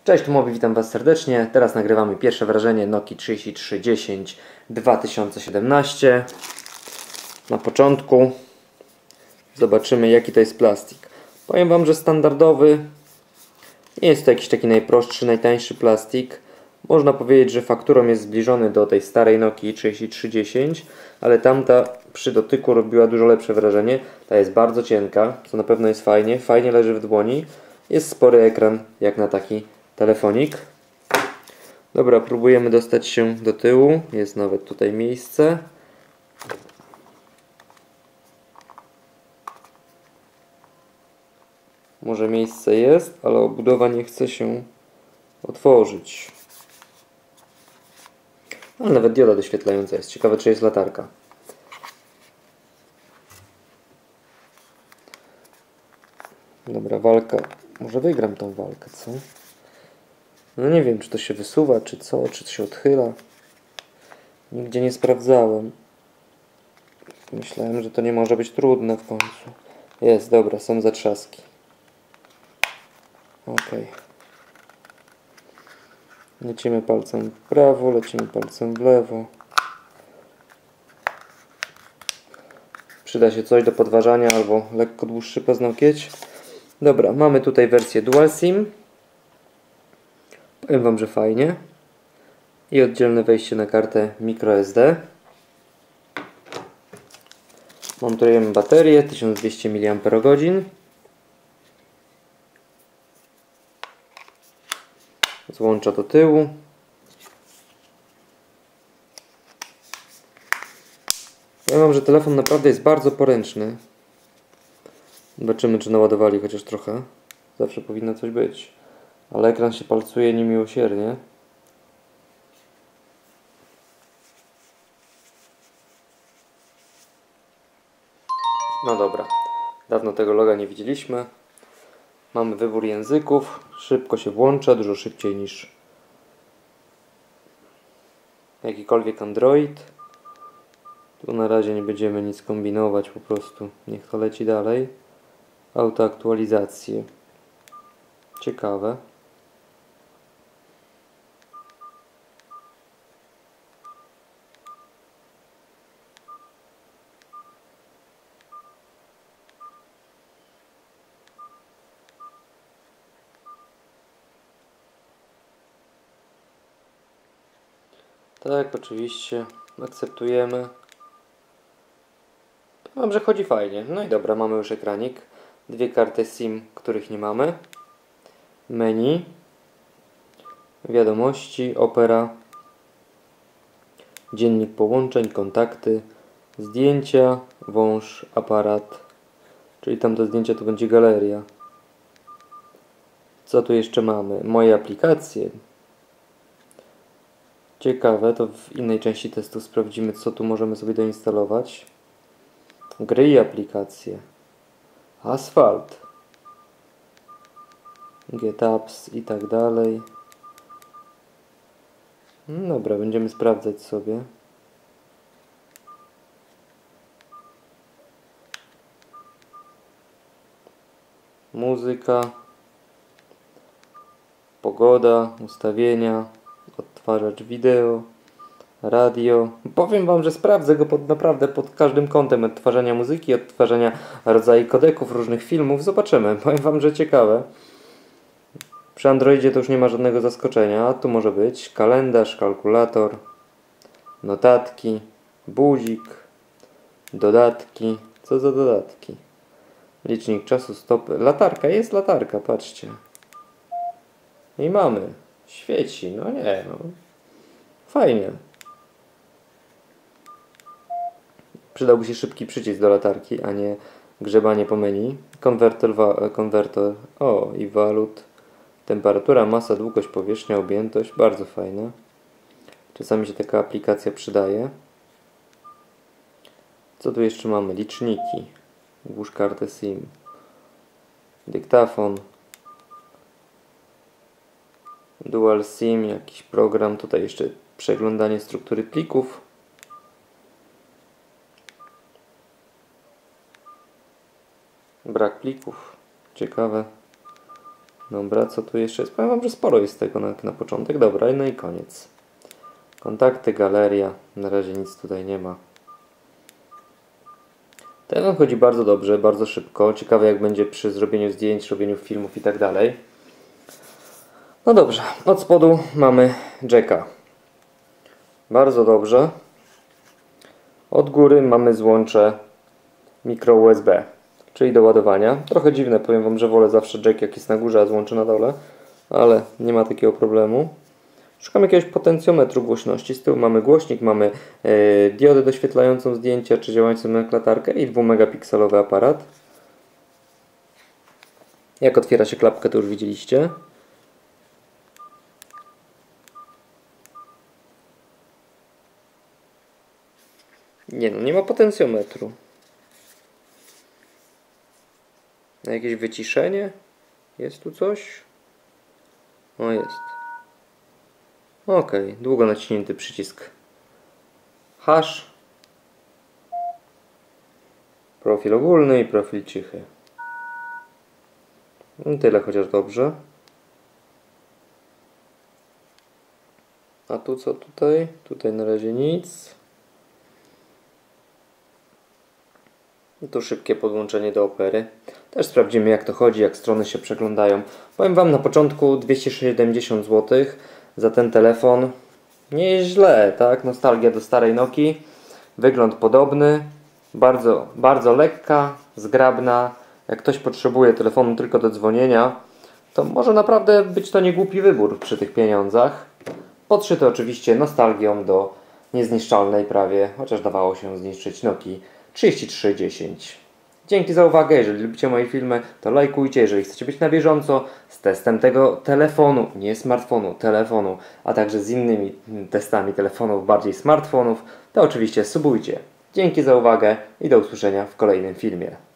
Cześć, tu Mobi, witam Was serdecznie. Teraz nagrywamy pierwsze wrażenie Nokii 3310 2017. Na początku zobaczymy, jaki to jest plastik. Powiem Wam, że standardowy. Nie jest to jakiś taki najprostszy, najtańszy plastik. Można powiedzieć, że fakturą jest zbliżony do tej starej Nokii 3310, ale tamta przy dotyku robiła dużo lepsze wrażenie. Ta jest bardzo cienka, co na pewno jest fajnie. Fajnie leży w dłoni. Jest spory ekran, jak na taki telefonik. Dobra, próbujemy dostać się do tyłu. Jest nawet tutaj miejsce. Może miejsce jest, ale obudowa nie chce się otworzyć. Ale nawet dioda doświetlająca jest. Ciekawe, czy jest latarka. Dobra, walka. Może wygram tą walkę, co? No nie wiem, czy to się wysuwa, czy co, czy to się odchyla. Nigdzie nie sprawdzałem. Myślałem, że to nie może być trudne w końcu. Jest, dobra, są zatrzaski. Ok. Lecimy palcem w prawo, lecimy palcem w lewo. Przyda się coś do podważania albo lekko dłuższy paznokieć. Dobra, mamy tutaj wersję Dual SIM. Powiem Wam, że fajnie. I oddzielne wejście na kartę microSD. Montujemy baterię 1200 mAh. Złącza do tyłu. Powiem Wam, że telefon naprawdę jest bardzo poręczny. Zobaczymy, czy naładowali chociaż trochę. Zawsze powinno coś być. Ale ekran się palcuje niemiłosiernie. No dobra. Dawno tego loga nie widzieliśmy. Mamy wybór języków. Szybko się włącza, dużo szybciej niż jakikolwiek Android. Tu na razie nie będziemy nic kombinować, po prostu niech to leci dalej. Autoaktualizacje. Ciekawe. Tak, oczywiście. Akceptujemy. Mam, że chodzi fajnie. No i dobra, mamy już ekranik. Dwie karty SIM, których nie mamy. Menu. Wiadomości, Opera. Dziennik połączeń, kontakty. Zdjęcia, wąż, aparat. Czyli tamte zdjęcia to będzie galeria. Co tu jeszcze mamy? Moje aplikacje. Ciekawe, to w innej części testu sprawdzimy, co tu możemy sobie doinstalować. Gry i aplikacje. Asfalt. GetApps i tak dalej. Dobra, będziemy sprawdzać sobie. Muzyka. Pogoda, ustawienia. Odtwarzacz wideo. Radio. Powiem Wam, że sprawdzę go naprawdę pod każdym kątem odtwarzania muzyki, odtwarzania rodzaju kodeków, różnych filmów. Zobaczymy. Powiem Wam, że ciekawe. Przy Androidzie to już nie ma żadnego zaskoczenia. A tu może być kalendarz, kalkulator, notatki, budzik, dodatki. Co za dodatki? Licznik czasu, stopy. Latarka, jest latarka, patrzcie. I mamy. Świeci, no nie, no. Fajnie. Przydałby się szybki przycisk do latarki, a nie grzebanie po menu. Konwertor, o, i walut. Temperatura, masa, długość, powierzchnia, objętość. Bardzo fajne. Czasami się taka aplikacja przydaje. Co tu jeszcze mamy? Liczniki. Włóż kartę SIM. Dyktafon. Dual SIM, jakiś program. Tutaj jeszcze przeglądanie struktury plików. Brak plików. Ciekawe. Dobra, co tu jeszcze jest? Powiem wam, że sporo jest tego na początek. Dobra, no i koniec. Kontakty, galeria. Na razie nic tutaj nie ma. Telefon chodzi bardzo dobrze, bardzo szybko. Ciekawe jak będzie przy zrobieniu zdjęć, robieniu filmów i tak dalej. No dobrze, od spodu mamy jacka. Bardzo dobrze. Od góry mamy złącze micro USB, czyli do ładowania. Trochę dziwne, powiem wam, że wolę zawsze jack jak jest na górze, a złącze na dole. Ale nie ma takiego problemu. Szukam jakiegoś potencjometru głośności. Z tyłu mamy głośnik, mamy diodę doświetlającą zdjęcia czy działającą jak latarkę i 2-megapikselowy aparat. Jak otwiera się klapkę, to już widzieliście. Nie no, nie ma potencjometru. Na jakieś wyciszenie? Jest tu coś? O, jest. Ok, długo naciśnięty przycisk hash, profil ogólny i profil cichy. No tyle chociaż dobrze. A tu co tutaj? Tutaj na razie nic. I tu szybkie podłączenie do Opery. Też sprawdzimy jak to chodzi, jak strony się przeglądają. Powiem wam na początku 270 zł za ten telefon. Nie jest źle, tak? Nostalgia do starej Nokii. Wygląd podobny. Bardzo, bardzo lekka, zgrabna. Jak ktoś potrzebuje telefonu tylko do dzwonienia, to może naprawdę być to niegłupi wybór przy tych pieniądzach. Podszyty oczywiście nostalgią do niezniszczalnej prawie, chociaż dawało się zniszczyć Nokii 3310. Dzięki za uwagę. Jeżeli lubicie moje filmy, to lajkujcie. Jeżeli chcecie być na bieżąco z testem tego telefonu, nie smartfonu, telefonu, a także z innymi testami telefonów, bardziej smartfonów, to oczywiście subujcie. Dzięki za uwagę i do usłyszenia w kolejnym filmie.